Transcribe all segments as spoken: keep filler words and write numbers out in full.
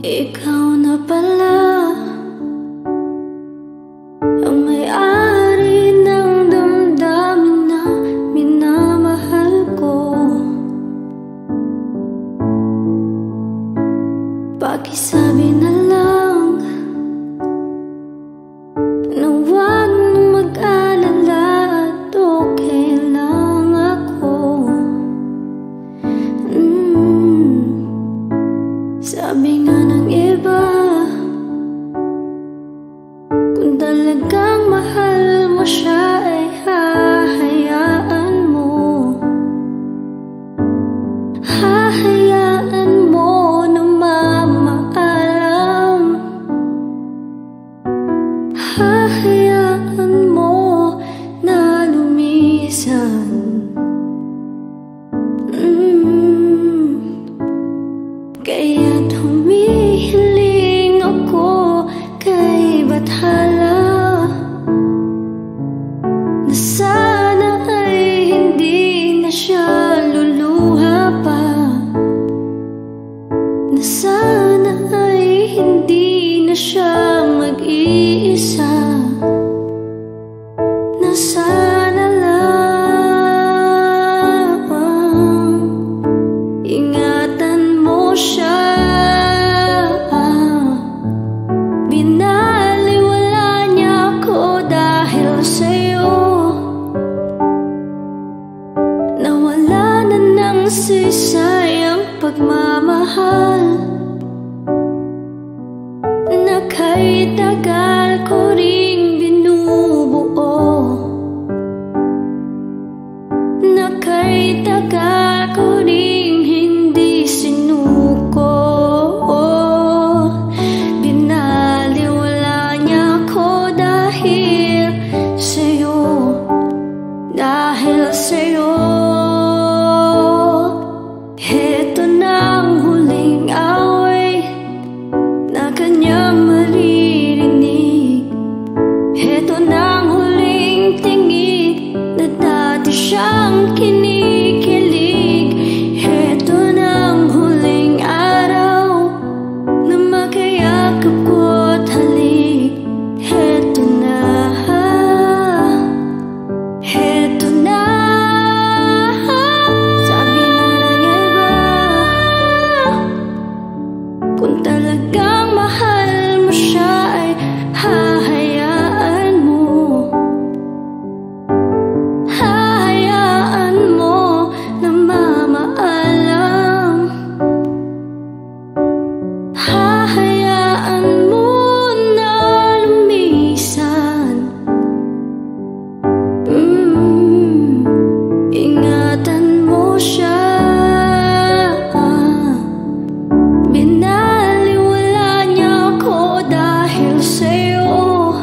Ikaw na pala ang may-ari ng damdamin na minamahal ko. Pakisabi na lang na huwag nang mag-alala at okay lang ako. mm. Sabi nga ng iba, kung talagang mahal mo siya ay hahayaan mo. Hahayaan mo na mamaalam. Hahayaan mo na lumisan. mm. Kaya't humihiling ako kay Bathala na sana ay hindi na siya luluha pa, na sana ay hindi na siya mag-iisa, na sana lang ingatan mo siya. Binaliwala niya ako dahil sa'yo. Nawala na ng sisayang pagmamahal na kay tagal ko ring binubuo, na kay tagal ko ring hindi sinuko. Binaliwala niya ako dahil sa'yo, dahil sa'yo. Heto na ang huling away na kanyang maririnig. Heto na ang huling tingin na dati siyang kinikilig. Heto na ang huling araw na makayakap ko at halik. Heto na, heto na. Sabi nga ng iba, kung talagang mahal mo siya ay hahayaan mo. Hahayaan mo na mamaalam. Hahayaan mo na lumisan. mm. Ingatan mo siya. Binaliwala niya ako dahil sa'yo.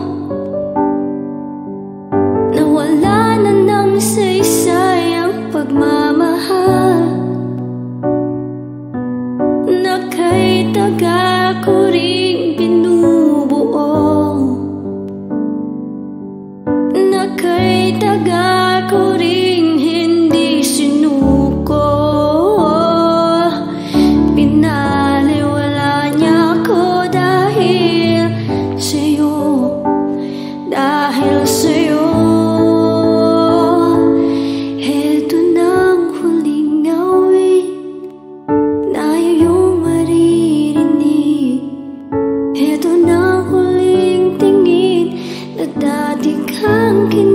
Nawala na ng saysayang pagmamahal na kay tagal ko ring binubuo, na kay tagal ko ring hindi sinuko. Binaliwala niya ako dahil sa'yo, dahil sa'yo. Heto na ang huling awit na iyong maririnig. Heto na ang huling tingin na dati kang kinikilig.